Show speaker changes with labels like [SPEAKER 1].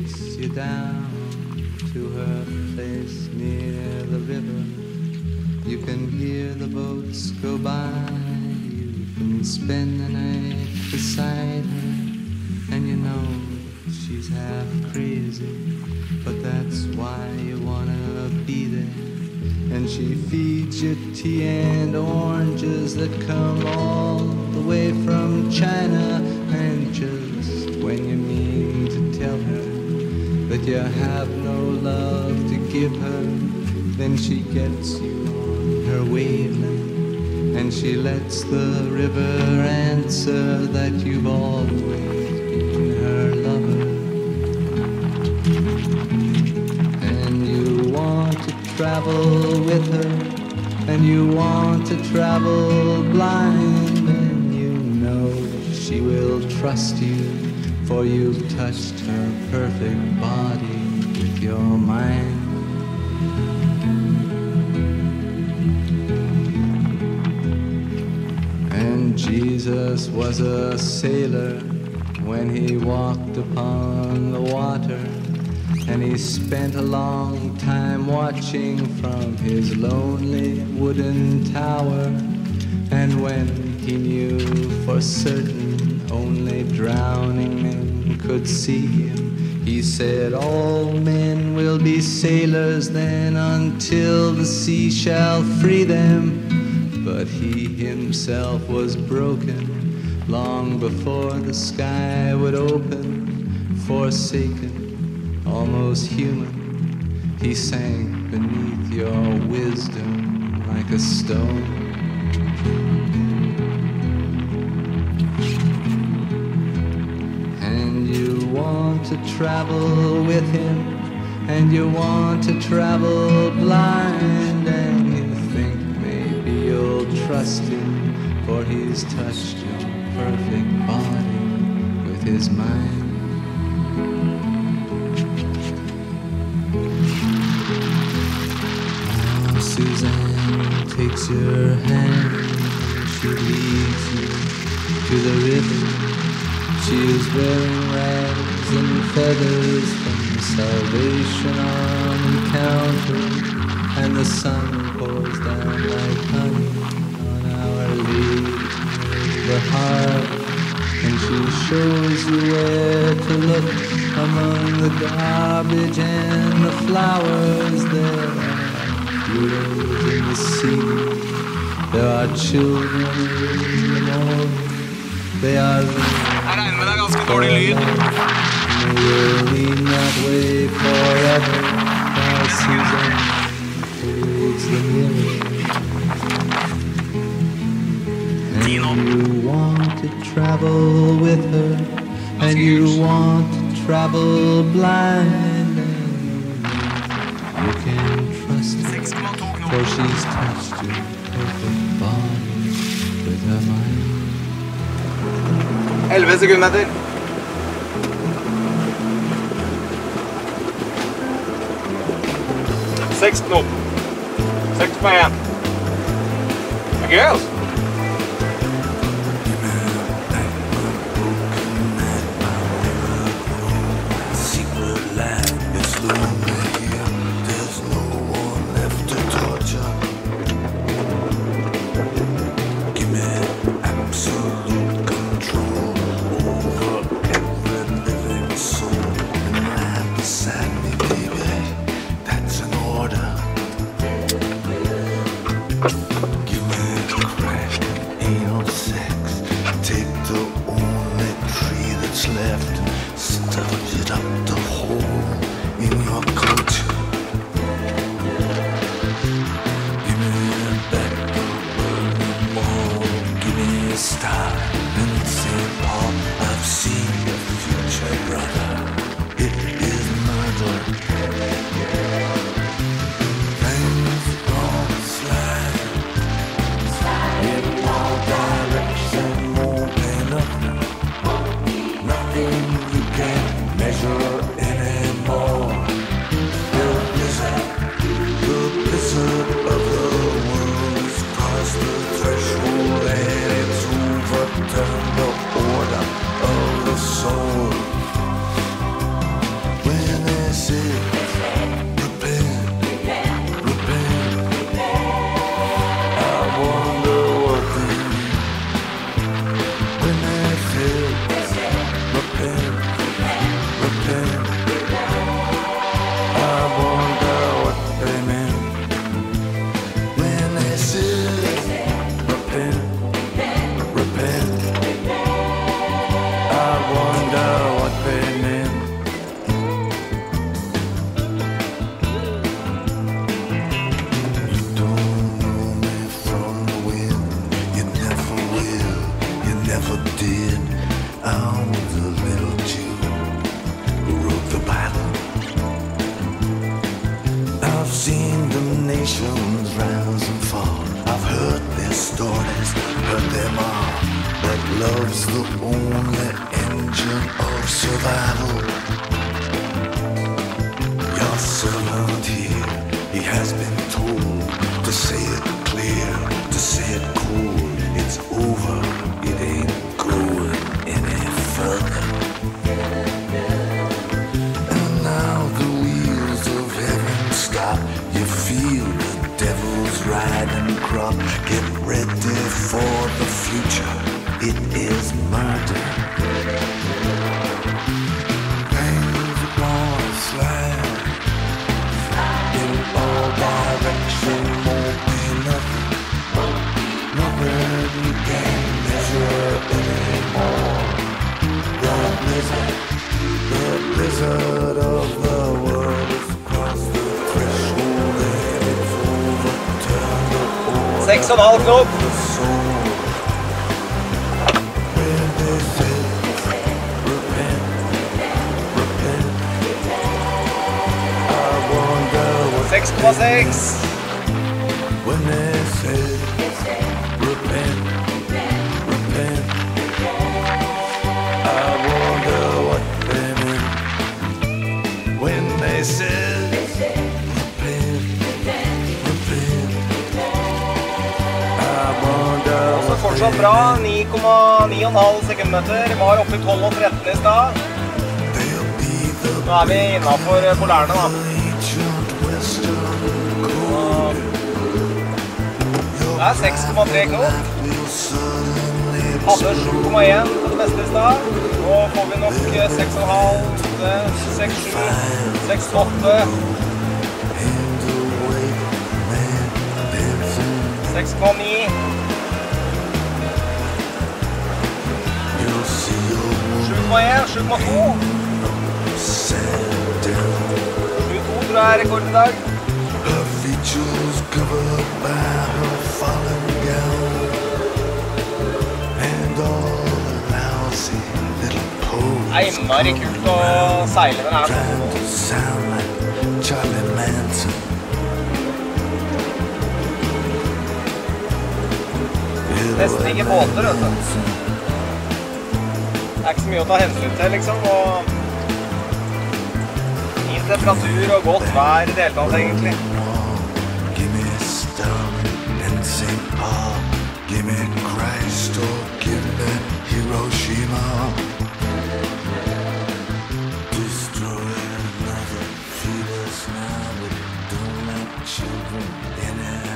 [SPEAKER 1] takes you down to her place near the river. You can hear the boats go by. You can spend the night beside her. And you know she's half crazy, but that's why you wanna be there. And she feeds you tea and oranges that come all the way from China. And just when you mean to tell her that you have no love to give her, then she gets you on her wavelength, and she lets the river answer that you've always been her lover. And you want to travel with her, and you want to travel blind, and you know she will trust you, for you've touched her perfect body with your mind. And Jesus was a sailor when he walked upon the water, and he spent a long time watching from his lonely wooden tower. And when he knew for certain only drowning men could see him, he said, all men will be sailors then until the sea shall free them. But he himself was broken long before the sky would open. Forsaken, almost human, he sank beneath your wisdom like a stone. And you want to travel with him, and you want to travel blind, and you think maybe you'll trust him, for he's touched your perfect body with his mind. Suzanne takes your hand, she leads you to the river. She is wearing rags and feathers from the Salvation Army counter, and the sun pours down like honey on Our Lady of the Harbor. And she shows you where to look among the garbage and the flowers. There are heroes in the sea, there are children in the morning, they are
[SPEAKER 2] Jeg regner med det er ganske dårlig lyd.
[SPEAKER 1] will lean that way forever, while Susan holds the mirror. And you want to travel with her, and you want to travel blind, and you can trust her, for she's touched your perfect body with her mind.
[SPEAKER 2] 11 sekunder til. Seks knop. 6,1. Det er gøy, altså.
[SPEAKER 3] Give me the credit. I've seen the nations rise and fall. I've heard their stories, heard them all. That love's the only engine of survival. Your servant here, he has been told to say it clear, to say it cool. It's over, it ain't going any further. And now the wheels of heaven stop. You feel the devil's riding crop. Get ready for the future, it is murder. Things gonna slide in all directions, won't be nothing. Nothing you can measure anymore. The blizzard of the world is across the threshold and it's overturned the order.
[SPEAKER 2] 6,5 knop.
[SPEAKER 3] The soul. When they say, repent, repent, I wonder what
[SPEAKER 2] 6,6.
[SPEAKER 3] when they say, repent, repent, I wonder what they meant when they said, repent, repent, I wonder
[SPEAKER 2] Så
[SPEAKER 3] what
[SPEAKER 2] fortsatt
[SPEAKER 3] they
[SPEAKER 2] bra,
[SPEAKER 3] meant.
[SPEAKER 2] 9,9,5 sekundmeter. Var oppe i 12 og 13 i stad.
[SPEAKER 3] They'll be the
[SPEAKER 2] Nå er vi innenfor polærene da.
[SPEAKER 3] ancient western code.
[SPEAKER 2] Det er 6,3 knop.
[SPEAKER 3] Will suddenly
[SPEAKER 2] Hadde 7,1 på det meste i stad. Nå får vi nok 6,5, 6,7, 6,8,
[SPEAKER 3] hand away, man dancing.
[SPEAKER 2] 6,9,
[SPEAKER 3] You'll see your
[SPEAKER 2] 7,1, 7,2.
[SPEAKER 3] sat down.
[SPEAKER 2] 7,2 tror jeg er rekorden i dag.
[SPEAKER 3] Her features covered by her fallen gown, and all the lousy little
[SPEAKER 2] Det er
[SPEAKER 3] pose
[SPEAKER 2] innmari kult å seile med den
[SPEAKER 3] trying
[SPEAKER 2] her.
[SPEAKER 3] to sound like Charlie Manson.
[SPEAKER 2] Nesten ikke båter, vet du. Det er ikke så mye å ta hensyn til, liksom. Og fin temperatur og godt vær i det hele tatt, egentlig.
[SPEAKER 3] Give me Stalin and St. Paul. Give me Christ or give me Hiroshima. Destroy another, feed us now, but don't let children in it.